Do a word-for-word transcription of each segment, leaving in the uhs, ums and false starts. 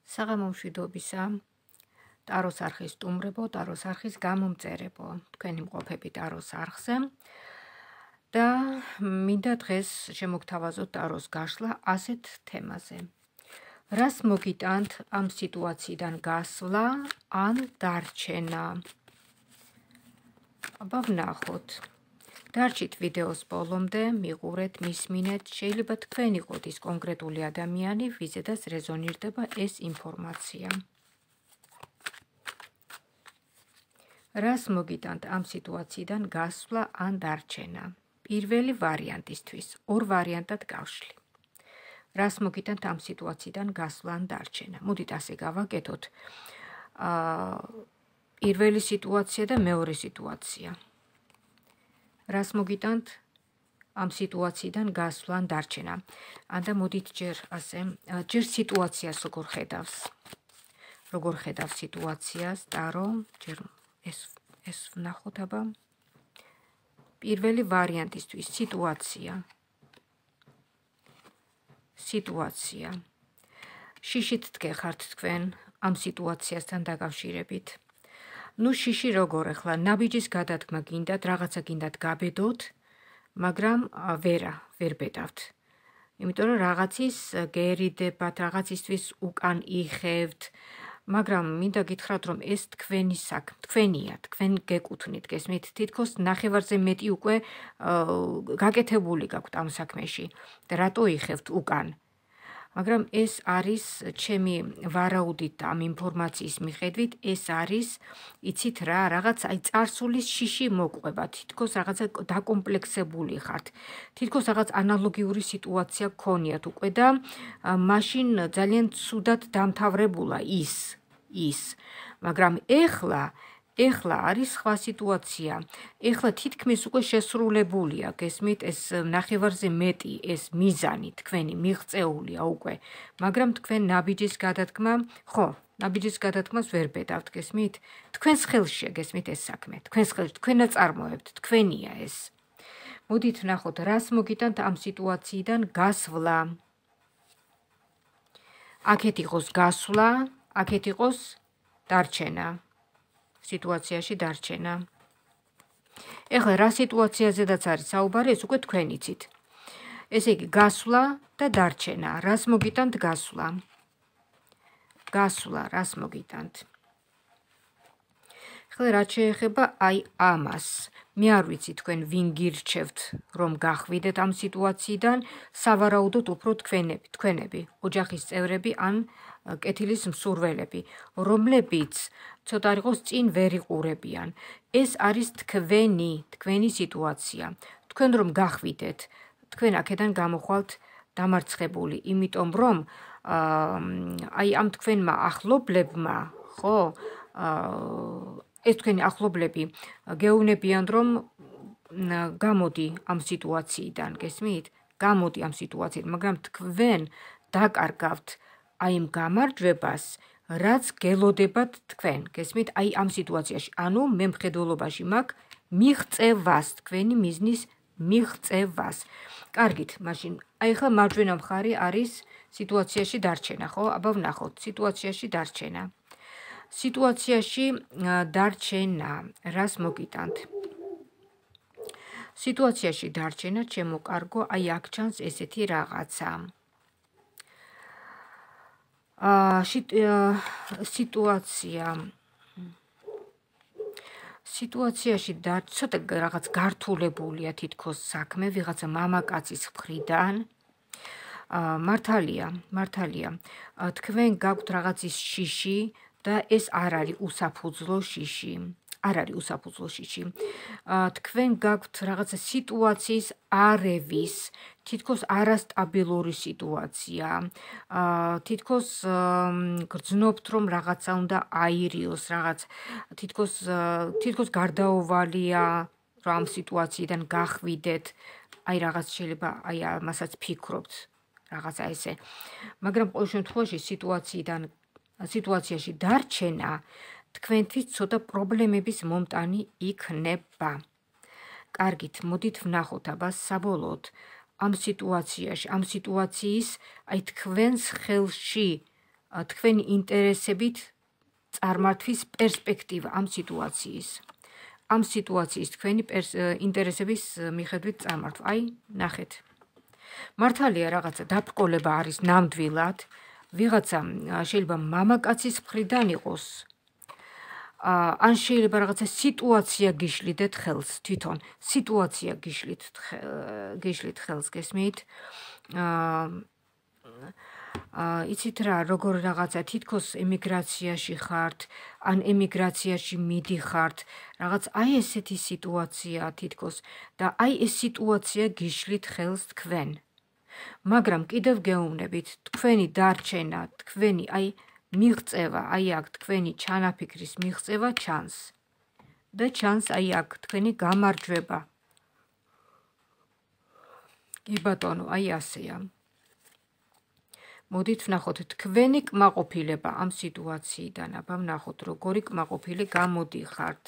საღამომშვიდობისა, ტაროს არხის სტუმრებო, ტაროს არხის გამომწერებო, თქვენი მყოფები ტაროს არხზე და მინდა დღეს შემოგთავაზოთ ტაროს გაშლა ასეთ თემაზე. რას მოგიტანთ ამ სიტუაციიდან გასვლა ან დარჩენა? აბა ვნახოთ. დარჩით ვიდეოს ბოლომდე, მიყურეთ, მისმინეთ, შეიძლება თქვენ იყოთ ის კონკრეტული ადამიანი, ვიზედაც რეზონირდება ეს ინფორმაცია. რას მოგიტანთ ამ სიტუაციიდან გასვლა ან დარჩენა? პირველი ვარიანტისთვის, ორ ვარიანტად გავშლი. რას მოგიტანთ ამ სიტუაციიდან გასვლა ან დარჩენა? მოდით ასე გავაკეთოთ. აა პირველი სიტუაცია და მეორე სიტუაცია. რას მოგიტანთ ამ სიტუაციიდან გასვლა ან დარჩენა? ანდა მოდით ჯერ ასე, ჯერ სიტუაციას როგორ ხედავს? როგორ ხედავს სიტუაციას, ტარო? ჯერ ეს ეს ვნახოთ აბა. პირველი ვარიანტისთვის სიტუაცია. სიტუაცია. შიშით დგეხართ თქვენ ამ სიტუაციასთან დაკავშირებით. ნუ შიში როგორ ახლა ნაბიჯის გადადგმა გინდათ, რაღაცა გინდათ გაბედოთ, მაგრამ ვერა, ვერ ბედავთ. იმიტომ რომ რაღაცის გერიდებათ, რაღაცისთვის უკან იხევთ, მაგრამ მინდა გითხრათ, რომ ეს თქვენი საქმე, თქვენია, თქვენ გეკუთვნით, გესმით? თითქოს ნახევარზე მეტი უკვე გაკეთებული გაქვთ ამ საქმეში და რატო იხევთ უკან? მაგრამ ეს არის ჩემი ვარაუდით და ამ ინფორმაციის მიხედვით, ეს არის, იცით რა, რაღაც აი წარსულის შიში მოყვება, თითქოს რაღაცა დაკომპლექსებული ხართ. თითქოს რაღაც ანალოგიური სიტუაცია გქონიათ უკვე და მაშინ ძალიან ცუდად დამთავრებულა ის, ის. მაგრამ ეხლა ეხლა არის სხვა სიტუაცია. ეხლა თითქმის უკვე შესრულებულია, გესმით, ეს ნახევარზე მეტი ეს მიზანი თქვენი მიღწეულია უკვე. მაგრამ თქვენ ნაბიჯის გადადგმა, ხო, ნაბიჯის გადადგმას ვერ ბედავთ, გესმით? თქვენს ხელშია, გესმით ეს საქმე. თქვენს ხელში, თქვენ აწარმოებთ, თქვენია ეს. მოდით ვნახოთ, რას მოგიტანთ ამ სიტუაციიდან გასვლა. აქეთ იყოს გასვლა, აქეთ იყოს დარჩენა. სიტუაციაში დარჩენა. ეხლა რა სიტუაციაზედაც არის საუბარი, ეს უკვე თქვენ იცით. ესე იგი, გასვლა და დარჩენა. რას მოგიტანთ გასვლა? გასვლა, რას მოგიტანთ? ეხლა რაც შეეხება აი ამას. მე არ ვიცი თქვენ ვინ გირჩევთ, რომ გახვიდეთ ამ სიტუაციიდან, სავარაუდოდ უფრო თქვენები, თქვენები, ოჯახის წევრები ან კეთილის მსურველები, რომლებიც ცოტა არ იყოს წინ ვერ იყურებიან. ეს არის თქვენი, თქვენი სიტუაცია. თქვენ რომ გახვიდეთ, თქვენ აქედან გამოხვალთ დამარცხებული, იმიტომ რომ აი ამ თქვენმა ახლობლებმა, ხო, ეს თქვენი ახლობლები გეუბნებიან, რომ გამოდი ამ სიტუაციიდან, გესმით? გამოდი ამ სიტუაციიდან, მაგრამ თქვენ დაკარგავთ აი იმ გამარჯვებას, რაც გელოდებათ თქვენ, გესმით? აი ამ სიტუაციაში, ანუ მე მხედველობაში მაქვს მიღწევას, თქვენი მიზნის მიღწევას. კარგით, მაშინ აი ახლა მარჯვენა მხარე არის სიტუაციაში დარჩენა, ხო? აბა ვნახოთ, სიტუაციაში დარჩენა. სიტუაციაში დარჩენა, რას მოგიტანთ? სიტუაციაში დარჩენა, ჩემო კარგო, აი აქ ჩანს ესეთი რაღაცა. სიტუაცია სიტუაციაში ცოტა რაღაც გართულებულია თითქოს საქმე ვიღაცა მამაკაცის მხრიდან. მართალია, მართალია. თქვენ გაქვთ რაღაცის შიში და ეს არ არის უსაფუძვლო შიში. არ არის უსაფუძვლო შიში. თქვენ გაქვთ რაღაცა სიტუაციის არევის, თითქოს არასტაბილური სიტუაცია. თითქოს გრძნობთ, რომ რაღაცა უნდა აირიოს, რაღაც თითქოს თითქოს გარდაუვალია, რომ ამ სიტუაციიდან გახვიდეთ. აი რაღაც შეიძლება აი ამასაც ფიქრობთ, რაღაცა ესე. მაგრამ ყოველ შემთხვევაში სიტუაციიდან სიტუაციაში დარჩენა თქვენთვის ცოტა პრობლემების მომტანი იქნება. კარგით, მოდით ვნახოთ აბა საბოლოოდ ამ სიტუაციაში, ამ სიტუაციის აი თქვენს ხელში თქვენი ინტერესებით წარმართვის პერსპექტივა ამ სიტუაციის. ამ სიტუაციის თქვენი ინტერესების მიხედვით წარმართვა. აი, ნახეთ. მართალია რაღაცა დაბრკოლება არის ნამდვილად, ვიღაცა შეიძლება მამაკაცის მხრიდან იყოს, ან შეიძლება რაღაცა სიტუაცია გიშლიდეთ ხელს, თვითონ სიტუაცია გიშლით გიშლით ხელს, გესმით? აა იცით რა, როგორ რაღაცა თითქოს ემიგრაციაში ხართ, ან ემიგრაციაში მიდიხართ, რაღაც აი ესეთი სიტუაცია თითქოს და აი ეს სიტუაცია გიშლით ხელს თქვენ. მაგრამ კიდევ გეუბნებით, თქვენი დარჩენა, თქვენი აი მიღწევა, აი აქ თქვენი ჩანაფიქრის მიღწევა ჩანს. და ჩანს აი აქ თქვენი გამარჯვება. კი ბატონო, აი ასეა. მოდით ვნახოთ თქვენი კმაყოფილება ამ სიტუაციიდან, აბა ვნახოთ როგორი კმაყოფილი გამოდიხართ.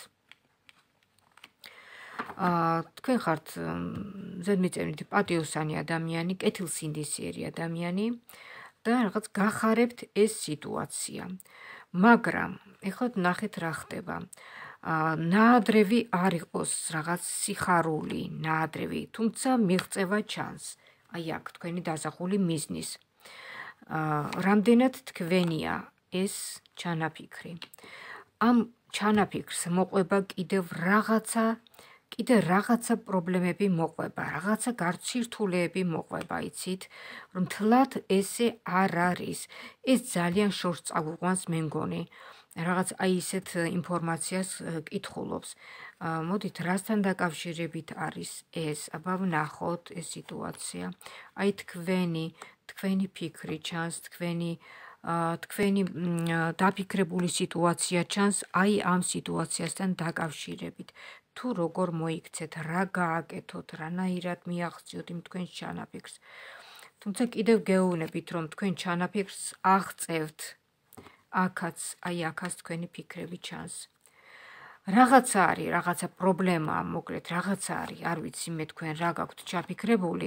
თქვენ ხართ ზედმიწევნით პატიოსანი ადამიანი, კეთილსინდისიერი ადამიანი და რაღაც გახარებთ ეს სიტუაცია. მაგრამ ეხლა ნახეთ რა ხდება. ნაადრევი არ იყოს რაღაც სიხარული, ნაადრევი, თუმცა მიღწევა ჩანს. აი აქ თქვენი დასახული მიზნის. რამდენად თქვენია ეს ჩანაფიქრი. ამ ჩანაფიქრს მოყვება კიდევ რაღაცა კიდე რაღაცა პრობლემები მოყვება, რაღაცა გარცირთულეები მოყვება, იცით, რომ თლად ესე არ არის. ეს ძალიან შორს წაგვიყვანს, მე მგონი. რაღაც აი ისეთ ინფორმაციას კითხულობს. მოდით, რასთან დაკავშირებით არის ეს? აბა ვნახოთ ეს სიტუაცია. აი თქვენი, თქვენი ფიქრი ჩანს, თქვენი თქვენი დაფიქრებული სიტუაცია ჩანს აი ამ სიტუაციასთან დაკავშირებით. თუ როგორ მოიქცეთ, რა გააკეთოთ, რანაირად მიაღწიოთ იმ თქვენ ჩანაფიქრს. თუმცა კიდევ გეუბნებით, რომ თქვენ ჩანაფიქრს აღწევთ. აქაც, აი აქაც თქვენი ფიქრები ჩანს. რაღაცა არის, რაღაცა პრობლემაა, მოკლედ, რაღაცა არის, არ ვიცი მე თქვენ რა გაქვთ ჩაფიქრებული.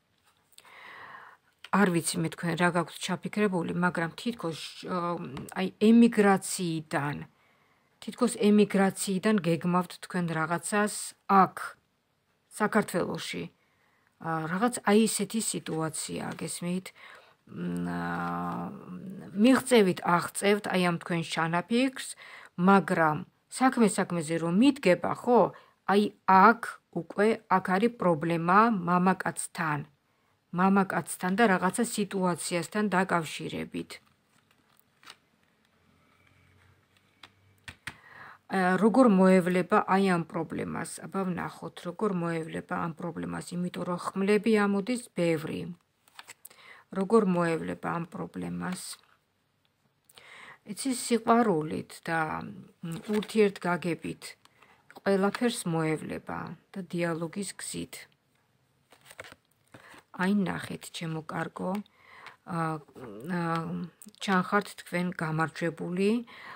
არ ვიცი მე თქვენ რა გაქვთ ჩაფიქრებული, მაგრამ თითქოს აი ემიგრაციიდან თითქოს ემიგრაციიდან გეგმავთ თქვენ რაღაცას აქ საქართველოში. რაღაც აი ესეთი სიტუაცია, გესმით? მიღწევით აღწევთ აი ამ თქვენ ჩანაფიქრს, მაგრამ საქმე საქმეზე რომ მიდგება, ხო? აი აქ უკვე აქ არის პრობლემა მამაკაცთან. მამაკაცთან და რაღაცა სიტუაციასთან დაკავშირებით. როგორ მოევლება აი ამ პრობლემას? აბა ვნახოთ, როგორ მოევლება ამ პრობლემას, იმიტომ რომ ხმლები ამოდის ბევრი. როგორ მოევლება ამ პრობლემას? იცი სიყვარულით და ურთიერთგაგებით ყველაფერს მოევლება და დიალოგის გზით. აი ნახეთ, ჩემო კარგო, ჩანხართ თქვენ გამარჯვებული,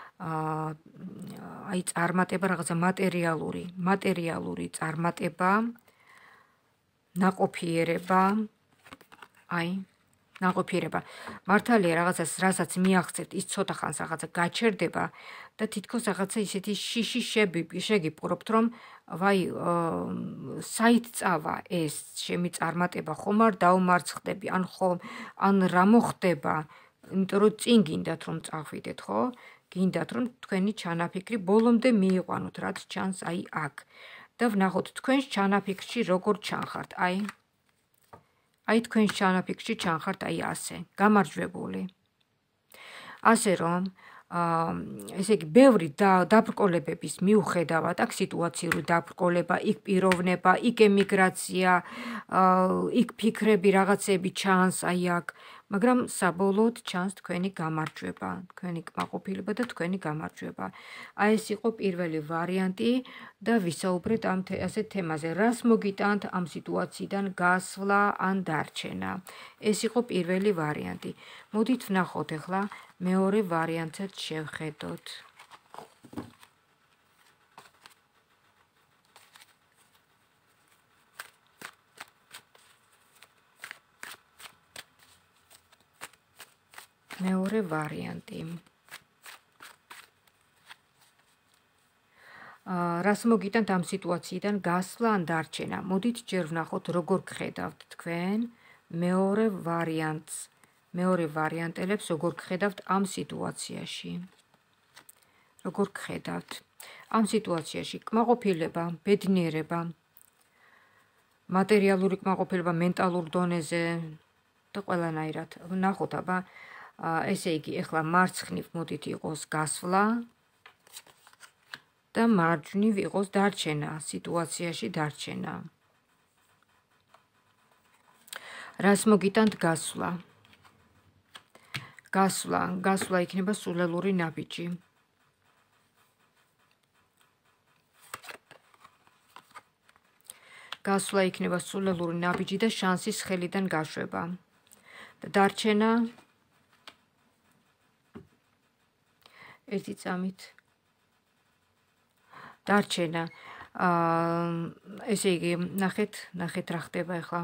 აი წარმატება, რაღაცა მატერიალური, მატერიალური წარმატება, ნაყოფიერება, აი ნაყოფიერება. მართალია რაღაცას, რასაც მიაღწევთ, ის ცოტა ხანს რაღაცა გაჩერდება და თითქოს რაღაცა ისეთი შიში შეგიპყრობთ, რომ ვაი, საით წავა ეს ჩემი წარმატება, ხომ არ დაუმარცხდები, ან ხომ ან რა მოხდება, იმიტომ რომ წინ გინდათ რომ წახვიდეთ, ხო? გინდათ რომ თქვენი ჩანაფიქრი ბოლომდე მიიყვანოთ, რაც ჩანს აი აქ. და ვნახოთ თქვენს ჩანაფიქრში როგორ ჩანხართ, აი აი თქვენს ჩანაფიქრში ჩანხართ აი ასე, გამარჯვებული. ასე რომ, ესე იგი, ბევრი დაბრკოლებების მიუხედავად, აქ სიტუაციური დაბრკოლება, იქ პიროვნება, იქ ემიგრაცია, იქ ფიქრები, რაღაცები ჩანს აი აქ, მაგრამ საბოლოოდ ჩანს თქვენი გამარჯვება, თქვენი კმაყოფილება და თქვენი გამარჯვება. აი ეს იყო პირველი ვარიანტი და ვისაუბრეთ ამ ასეთ თემაზე, რას მოგიტანთ ამ სიტუაციიდან გასვლა ან დარჩენა. ეს იყო პირველი ვარიანტი. მოდით ვნახოთ ახლა მეორე ვარიანტსაც შევხედოთ. მეორე ვარიანტი. რას მოგიტანთ ამ სიტუაციიდან გასვლა ან დარჩენა? მოდით ჯერ ვნახოთ, როგორ გხედავთ თქვენ მეორე ვარიანტს, მეორე ვარიანტელებს როგორ გხედავთ ამ სიტუაციაში. როგორ გხედავთ? ამ სიტუაციაში კმაყოფილება, ბედნიერება, მატერიალური კმაყოფილება მენტალურ დონეზე და ყველანაირად. ვნახოთ, აბა, ესე იგი, ეხლა მარცხნივ მოდით იყოს გასვლა და მარჯვნივ იყოს დარჩენა, სიტუაციაში დარჩენა. რას მოგიტანთ გასვლა? გასვლა, გასვლა იქნება სულელური ნაბიჯი. გასვლა იქნება სულელური ნაბიჯი და შანსის ხელიდან გაშვება. და დარჩენა ერთი წამით. დარჩენა, ესე იგი, ნახეთ, ნახეთ რა ხდება ახლა.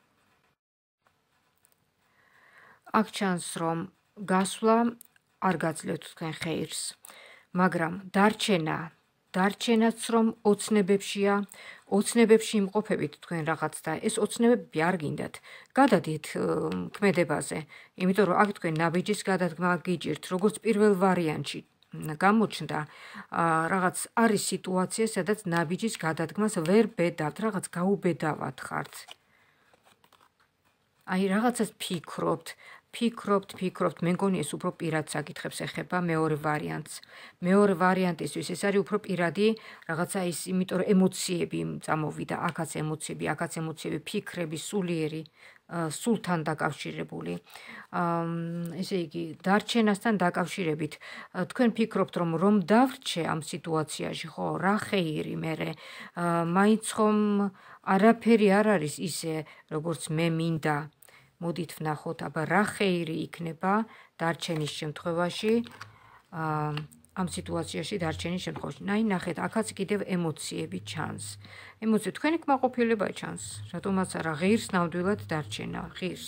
აქ ჩანს, რომ გასვლა არ გაძლევთ თქვენ ხეირს, მაგრამ დარჩენა, დარჩენაც რომ ოცნებებშია, ოცნებებში იმყოფებით თქვენ რაღაც და ეს ოცნებები არ გინდათ. გადადით ქმედებაზე, იმიტომ რომ აქ თქვენ ნაბიჯის გადადგმა გიჭირთ, როგორც პირველ ვარიანტში გამოჩნდა, რაღაც არის სიტუაცია, სადაც ნაბიჯის გადადგმას ვერ ბედავთ, რაღაც გაუბედავად ხართ. აი, რაღაცას ფიქრობთ, ფიქრობთ, ფიქრობთ, მე მგონი ეს უფრო პირად საკითხებს ეხება მეორე ვარიანტს. მეორე ვარიანტისთვის ეს არის უფრო პირადი, რაღაცა ის, იმიტომ რომ ემოციები წამოვიდა, აქაც ემოციები, აქაც ემოციები, ფიქრები, სულიერი, სულთან დაკავშირებული. ესე იგი, დარჩენასთან დაკავშირებით, თქვენ ფიქრობთ, რომ რომ დავრჩე ამ სიტუაციაში, ხო, რა ხეირი მერე, მაინც ხომ არაფერი არ არის ისე, როგორც მე მინდა. მოდით ვნახოთ, აბა რა ხეირი იქნება დარჩენის შემთხვევაში, ამ სიტუაციაში დარჩენის შემთხვევაში. ნაი, ნახეთ, აქაც კიდევ ემოციები ჩანს. ემოციები, თქვენი კმაყოფილება ჩანს, რატომაც არა, ღირს ნამდვილად დარჩენა, ღირს.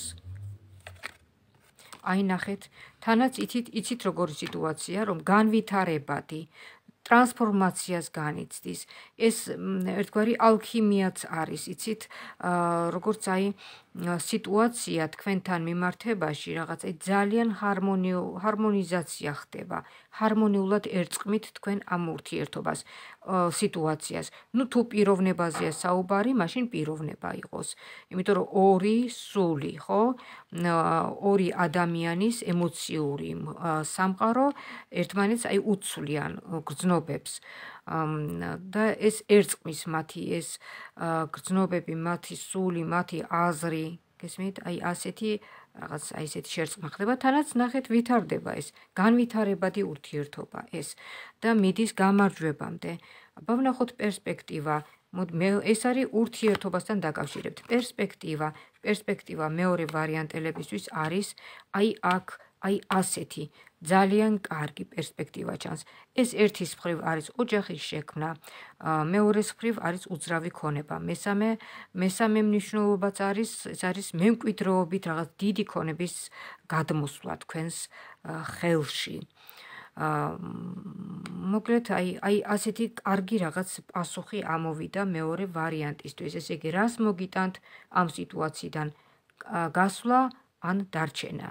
აი, ნახეთ, თანაც იცით, იცით როგორი სიტუაცია, რომ განვითარებადი ტრანსფორმაციას განიცდის. ეს ერთგვარი ალქიმიაც არის, იცით, როგორც აი სიტუაცია თქვენთან მიმართებაში რაღაც ძალიან ჰარმონიზაცია ხდება. ჰარმონიულად ერწყმით თქვენ ამ ურთიერთობას, სიტუაციას. ნუ თუ პიროვნებაზეა საუბარი, მაშინ პიროვნება იყოს. იმიტომ რომ ორი სული, ხო? ორი ადამიანის ემოციური სამყარო ერთმანეთს აი უცვლიან გრძნობებს. და ეს ერწყმის მათი ეს გრძნობები, მათი სული, მათი აზრი, გესმით? აი ასეთი რაღაც აი ესეთი შერწყმა ხდება, თანაც ნახეთ ვითარდება ეს, განვითარებადი ურთიერთობა ეს და მიდის გამარჯვებამდე. აბა ვნახოთ პერსპექტივა. ეს არის ურთიერთობასთან დაკავშირებით. პერსპექტივა, პერსპექტივა მეორე ვარიანტელებისთვის არის აი აქ, აი ასეთი ძალიან კარგი პერსპექტივა ჩანს. ეს ერთის მხრივ არის ოჯახის შექმნა, მეორეს მხრივ არის უძრავი ქონება, მესამე მესამე მნიშვნელობაც არის, ეს არის მემკვიდრეობით რაღაც დიდი ქონების გადმოსვლა თქვენს ხელში. მოკლედ, აი, აი ასეთი კარგი რაღაც პასუხი ამოვიდა მეორე ვარიანტისთვის. ესე იგი, რას მოგიტანთ ამ სიტუაციიდან? გასვლა ან დარჩენა?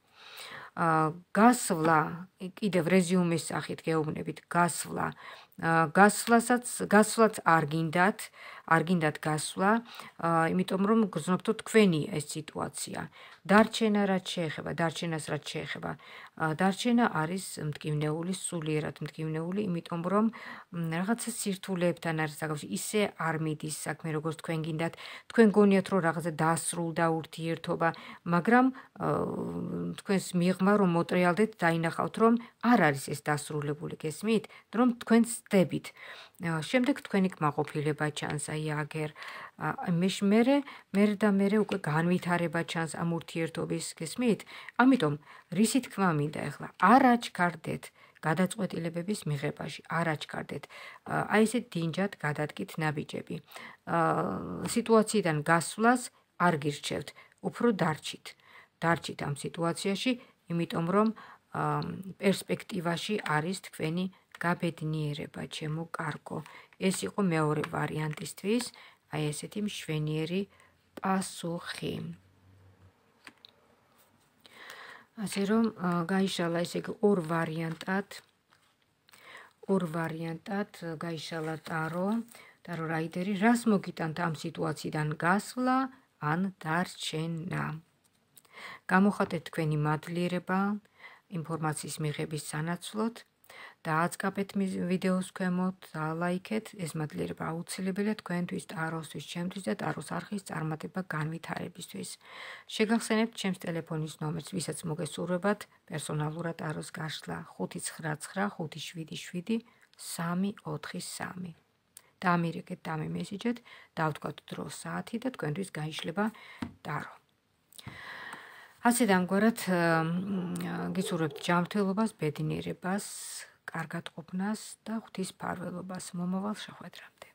გასვლა, კიდევ რეზიუმის სახით გეუბნებით, გასვლა. გასვლასაც, გასვლაც არ გინდათ, არ გინდათ გასვლა, იმიტომ რომ გრძნობთ თქვენი ეს სიტუაცია. დარჩენა რაც შეეხება, დარჩენას რაც შეეხება. დარჩენა არის მტკივნეული, სულიერად მტკივნეული, იმიტომ რომ რაღაცა სირთულეებთან არის დაკავშირებული, ისე არ მიდის საქმე, როგორც თქვენ გინდათ. თქვენ გონიათ, რომ რაღაცა დასრულდა ურთიერთობა, მაგრამ თქვენს მიღმა რომ მოტრიალდეთ, დაინახავთ, რომ არ არის ეს დასრულებული, გესმით? რომ თქვენ ცდებით. შემდეგ თქვენი კმაყოფილება ჩანს, აი აგერ. მერე, მერე და მერე უკვე განვითარება ჩანს ამ ურთიერთობის, გესმით? ამიტომ რისი თქმა მინდა ახლა? არ აჩქარდეთ გადაწყვეტილებების მიღებაში, არ აჩქარდეთ. აი ესე დინჯად გადადგით ნაბიჯები. სიტუაციიდან გასვლას არ გირჩევთ, უფრო დარჩით. დარჩით ამ სიტუაციაში, იმიტომ რომ პერსპექტივაში არის თქვენი გაბედნიერება, ჩემო კარგო. ეს იყო მეორე ვარიანტისთვის, აი ესეთი მშვენიერი პასუხი. ასე რომ გაიშალა ესე იგი ორ ვარიანტად ორ ვარიანტად გაიშალა ტარო, ტარო რაიდერი, რას მოგიტანთ ამ სიტუაციიდან გასვლა ან დარჩენა. გამოხატეთ თქვენი მადლიერება ინფორმაციის მიღების სანაცვლოდ და აწყაბეთ ვიდეოს ქვემოთ და ლაიქეთ. ეს მადლიერება აუცილებელია თქვენთვის, ტაროსთვის, ჩემთვის და ტაროს არხის წარმატება განვითარებისთვის. შეგახსენებთ ჩემს ტელეფონის ნომერს, ვისაც მოგესურვებათ პერსონალურად ტაროს გაშლა ხუთი ცხრა ცხრა ხუთი შვიდი შვიდი სამი ოთხი სამი. დამირეკეთ, დამიმესიჯეთ, დავთქვათ დრო, საათი და თქვენთვის გაიშლება ტარო. ასე დამგვარად გისურვებთ ჯანმრთელობას, ბედნიერებას, კარგად ყოფნას და ღვთის მფარველობას. მომავალ შეხვედრამდე.